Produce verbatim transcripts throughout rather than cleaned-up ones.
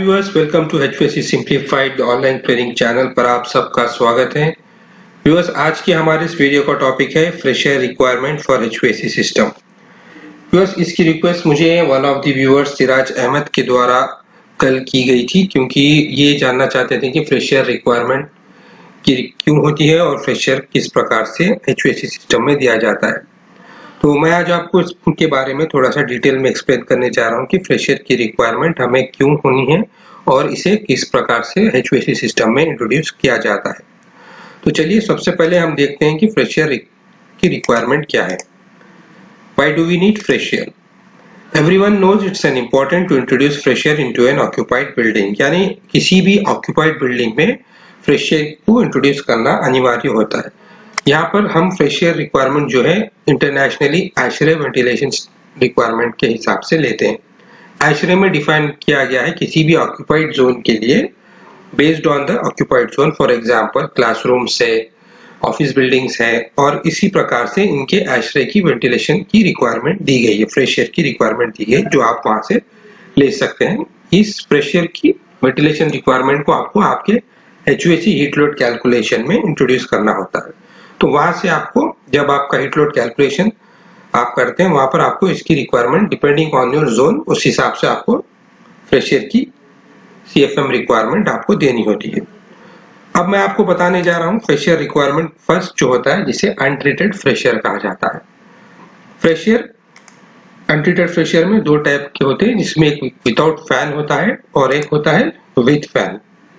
Viewers, welcome to H V A C simplified online training channel पर आप सबका स्वागत है। व्यूअर्स, आज के हमारे इस वीडियो का टॉपिक है fresher requirement for H V A C system. Viewers, इसकी रिक्वेस्ट मुझे one of the viewers Siraj Ahmad के द्वारा कल की गई थी, क्योंकि ये जानना चाहते थे कि फ्रेशर रिक्वायरमेंट की क्यों होती है और फ्रेशर किस प्रकार से H V A C system में दिया जाता है। तो मैं आज आपको इसके बारे में थोड़ा सा डिटेल में एक्सप्लेन करने जा रहा हूँ कि फ्रेशर की रिक्वायरमेंट हमें क्यों होनी है और इसे किस प्रकार से H V A C system में इंट्रोड्यूस किया जाता है। तो चलिए सबसे पहले हम देखते हैं कि फ्रेशर की रिक्वायरमेंट क्या है। Why do we need fresher? Everyone knows it's an important to introduce fresher into an occupied building। यानी किसी भी occupied building में फ्रेशर को इंट्रोड्यूस करना अनिवार्य होता है। यहाँ पर हम फ्रेशर रिक्वायरमेंट जो है इंटरनेशनली एशरे वेंटिलेशन रिक्वायरमेंट के हिसाब से लेते हैं। एशरे में डिफाइन किया गया है किसी भी ऑक्यूपाइड जोन के लिए based on the occupied zone. For example classrooms है, ऑफिस बिल्डिंग्स है, और इसी प्रकार से इनके एशरे की वेंटिलेशन की रिक्वायरमेंट दी गई है, फ्रेशर की रिक्वायरमेंट दी गई है, जो आप वहां से ले सकते हैं। इस फ्रेशर की वेंटिलेशन रिक्वायरमेंट को आपको आपके H V A C heat load calculation में इंट्रोड्यूस करना होता है। तो वहां से आपको जब आपका हीट लोड कैलकुलेशन आप करते हैं, वहां पर आपको इसकी requirement depending on your zone, उस हिसाब से आपको फ्रेशर की सी एफ एम रिक्वायरमेंट आपको देनी होती है। अब मैं आपको बताने जा रहा हूं फ्रेशर रिक्वायरमेंट फर्स्ट जो होता है, जिसे अनट्रीटेड फ्रेशर कहा जाता है। फ्रेशर अनट्रीटेड फ्रेशर में दो टाइप के होते हैं, जिसमें एक विदाउट फैन होता है और एक होता है विद फैन।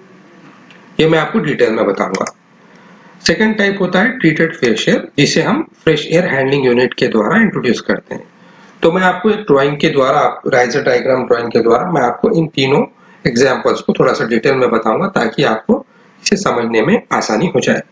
ये मैं आपको डिटेल में बताऊंगा। सेकेंड टाइप होता है ट्रीटेड फ्रेशर, जिसे हम फ्रेश एयर हैंडलिंग यूनिट के द्वारा इंट्रोड्यूस करते हैं। तो मैं आपको एक ड्राइंग के द्वारा, राइजर डायग्राम ड्राइंग के द्वारा मैं आपको इन तीनों एग्जांपल्स को थोड़ा सा डिटेल में बताऊंगा, ताकि आपको इसे समझने में आसानी हो जाए।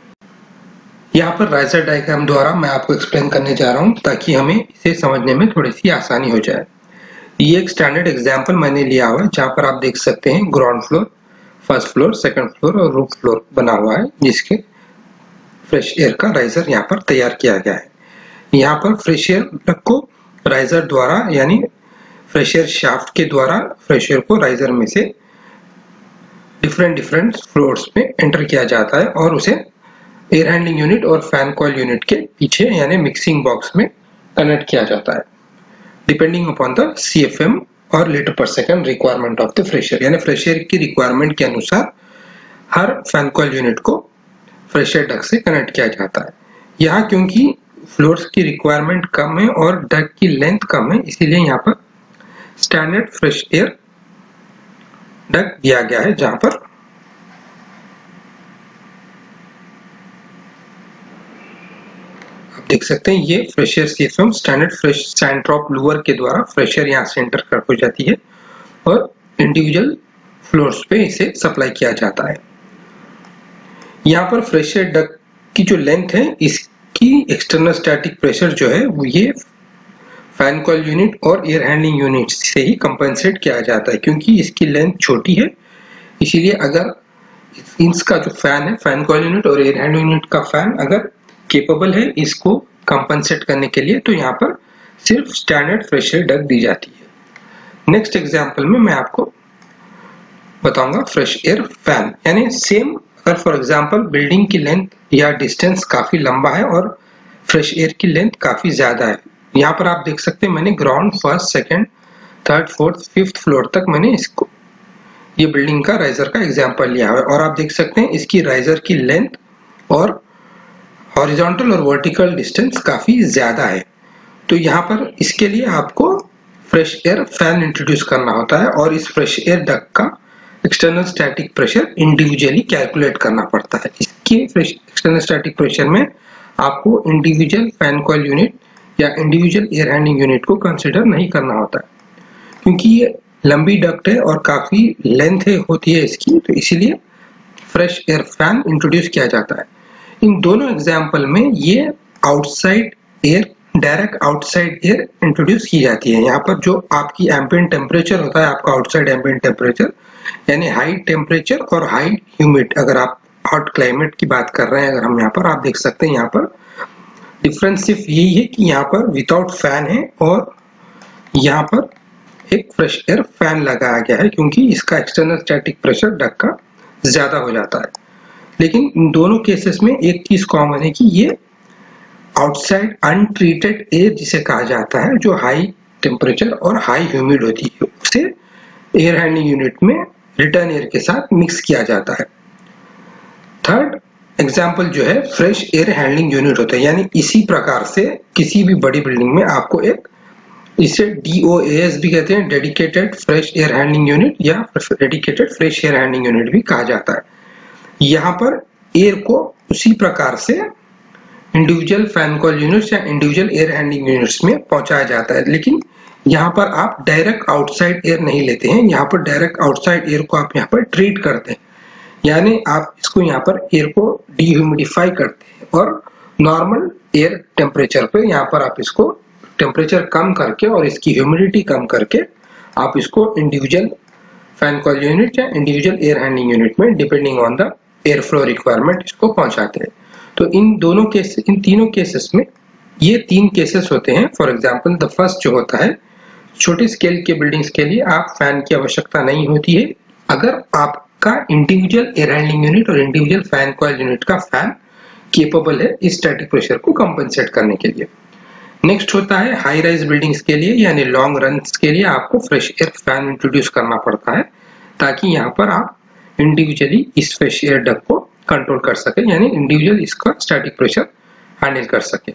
यहाँ पर राइजर डायग्राम द्वारा मैं आपको एक्सप्लेन करने जा रहा हूँ, ताकि हमें इसे समझने में थोड़ी सी आसानी हो जाए। ये एक स्टैंडर्ड एग्जाम्पल मैंने लिया हुआ है, जहाँ पर आप देख सकते हैं ground floor, first floor, second floor और रूफ फ्लोर बना हुआ है, जिसके फ्रेश एयर का राइजर यहाँ पर तैयार किया गया है। यहाँ पर फ्रेश एयर को राइजर द्वारा, यानी फ्रेश एयर शाफ्ट के द्वारा फ्रेश एयर को राइजर में से डिफरेंट डिफरेंट फ्लोर्स में एंटर किया जाता है और उसे एयर हैंडलिंग यूनिट और फैन कॉइल यूनिट के पीछे यानी मिक्सिंग बॉक्स में कनेक्ट किया जाता है, depending upon the C F M और litre per second requirement of the fresh air. यानी फ्रेशर की रिक्वायरमेंट के अनुसार हर फैन कॉइल यूनिट को फ्रेशर डक्ट से कनेक्ट किया जाता है। यहाँ क्योंकि फ्लोर्स की रिक्वायरमेंट कम है और डक्ट की लेंथ कम है, इसीलिए यहाँ पर स्टैंडर्ड फ्रेश एयर डक्ट दिया गया है, जहां पर आप देख सकते हैं ये fresh air system standard fresh sand drop louver के द्वारा फ्रेशर यहाँ से एंटर कर हो जाती है और इंडिविजुअल फ्लोर्स पे इसे सप्लाई किया जाता है। यहाँ पर फ्रेशर डक्ट की जो लेंथ है, इसकी एक्सटर्नल स्टैटिक प्रेशर जो है वो ये फैन कॉइल यूनिट और एयर हैंडलिंग यूनिट से ही कंपनसेट किया जाता है। क्योंकि इसकी लेंथ छोटी है, इसीलिए अगर इसका जो फैन है, फैन कॉइल यूनिट और एयर हैंडलिंग यूनिट का फैन अगर केपेबल है इसको कंपनसेट करने के लिए, तो यहाँ पर सिर्फ स्टैंडर्ड फ्रेशर डक्ट दी जाती है। नेक्स्ट एग्जाम्पल में मैं आपको बताऊंगा फ्रेश एयर फैन। यानी सेम, अगर फॉर एग्जांपल बिल्डिंग की लेंथ या डिस्टेंस काफी लंबा है और फ्रेश एयर की लेंथ काफी ज्यादा है, यहाँ पर आप देख सकते हैं मैंने ground, first, second, third, fourth, fifth floor तक मैंने इसको ये बिल्डिंग का राइजर का एग्जांपल लिया है और आप देख सकते हैं इसकी राइजर की लेंथ और हॉरिजॉन्टल और वर्टिकल डिस्टेंस काफी ज्यादा है। तो यहाँ पर इसके लिए आपको फ्रेश एयर फैन इंट्रोड्यूस करना होता है और इस फ्रेश एयर डक्ट का external static pressure individually calculate करना पड़ता है। इसके एक्सटर्नल स्टैटिक प्रेशर में आपको इंडिविजुअल फैन कॉइल यूनिट या इंडिविजुअल एयर हैंडलिंग यूनिट को कंसीडर नहीं करना होता है, क्योंकि ये लंबी डक्ट है और काफी लेंथ है होती है इसकी, तो इसीलिए फ्रेश एयर फैन इंट्रोड्यूस किया जाता है। इन दोनों एग्जाम्पल में ये outside air, direct outside air introduce की जाती है। यहाँ पर जो आपकी एम्बिएंट टेम्परेचर होता है, आपका आउटसाइड एम्बिएंट टेम्परेचर यानी हाई टेम्परेचर और हाई ह्यूमिड, अगर आप हॉट क्लाइमेट की बात कर रहे हैं, अगर हम यहाँ पर आप देख सकते हैं यहाँ पर डिफरेंस सिर्फ यही है कि यहाँ पर विदाउट फैन है और यहाँ पर एक फ्रेश एयर फैन लगाया गया है क्योंकि इसका एक्सटर्नल स्टैटिक प्रेशर डक का ज्यादा हो जाता है। लेकिन इन दोनों केसेस में एक चीज कॉमन है कि ये आउटसाइड अनट्रीटेड एयर जिसे कहा जाता है, जो हाई टेम्परेचर और हाई ह्यूमिड होती है, उसे एयर हैंडलिंग यूनिट में रिटर्न एयर के साथ मिक्स किया जाता है। थर्ड एग्जाम्पल जो है फ्रेश एयर हैंडलिंग यूनिट होता है, यानी इसी प्रकार से किसी भी बड़ी बिल्डिंग में आपको एक, इसे डी ओ ए एस भी कहते हैं, dedicated fresh air handling unit या dedicated fresh air handling unit भी कहा जाता है। यहाँ पर एयर को उसी प्रकार से इंडिविजुअल फैन कॉइल यूनिट्स या इंडिविजुअल एयर हैंडलिंग यूनिट्स में पहुंचाया जाता है, लेकिन यहाँ पर आप डायरेक्ट आउटसाइड एयर नहीं लेते हैं। यहाँ पर डायरेक्ट आउटसाइड एयर को आप यहाँ पर ट्रीट करते हैं, यानी आप इसको यहाँ पर एयर को डीह्यूमिडिफाई करते हैं और नॉर्मल एयर टेम्परेचर पे यहाँ पर आप इसको टेम्परेचर कम करके और इसकी ह्यूमिडिटी कम करके आप इसको इंडिविजुअल फैन कॉइल यूनिट या इंडिविजुअल एयर हैंडलिंग यूनिट में depending on the air flow requirement इसको पहुंचाते हैं। तो इन दोनों केस इन तीनों केसेस में ये तीन केसेस होते हैं। फॉर एग्जांपल द फर्स्ट जो होता है, छोटे स्केल के बिल्डिंग्स के लिए आप फैन की आवश्यकता नहीं होती है अगर आपका इंडिविजुअल एयर हैंडलिंग यूनिट और इंडिविजुअल फैन कॉइल यूनिट का फैन केपेबल है इस स्टैटिक प्रेशर को कंपनसेट करने के लिए। नेक्स्ट होता है हाई राइज बिल्डिंग्स के लिए यानी लॉन्ग रन्स के लिए आपको फ्रेश एयर फैन इंट्रोड्यूस करना पड़ता है ताकि यहाँ पर आप इंडिविजुअली इस फ्रेश एयर डक को कंट्रोल कर सके, यानी इंडिविजुअल इसका स्टैटिक प्रेशर हैंडल कर सके।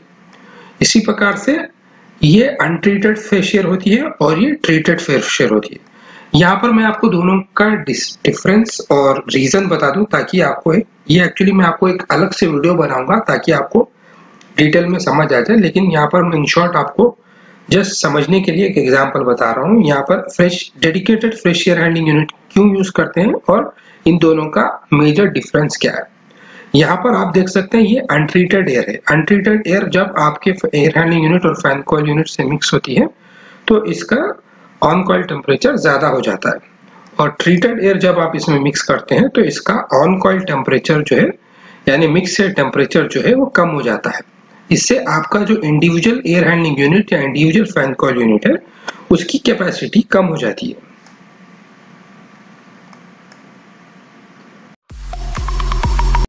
इसी प्रकार से ये अनट्रीटेड फ्रेश एयर होती है और ये ट्रीटेड फ्रेश एयर होती है। यहाँ पर मैं आपको दोनों का डिफरेंस और रीजन बता दूं ताकि आपको एक, ये एक्चुअली मैं आपको एक अलग से वीडियो बनाऊंगा ताकि आपको डिटेल में समझ आ जाए, लेकिन यहाँ पर मैं इन शॉर्ट आपको जस्ट समझने के लिए एक एग्जांपल बता रहा हूँ। यहाँ पर fresh dedicated fresh air handling unit क्यों यूज करते हैं और इन दोनों का मेजर डिफरेंस क्या है। यहाँ पर आप देख सकते हैं ये अनट्रीटेड एयर है। अनट्रीटेड एयर जब आपके एयर हैंडलिंग यूनिट और फैन कॉइल यूनिट से मिक्स होती है तो इसका ऑन कॉइल टेम्परेचर ज्यादा हो जाता है, और ट्रीटेड एयर जब आप इसमें मिक्स करते हैं तो इसका ऑन कॉइल टेम्परेचर जो है यानी मिक्स एयर टेम्परेचर जो है वो कम हो जाता है। इससे आपका जो इंडिविजुअल एयर हैंडलिंग यूनिट या इंडिविजुअल फैन कॉइल यूनिट है उसकी कैपेसिटी कम हो जाती है।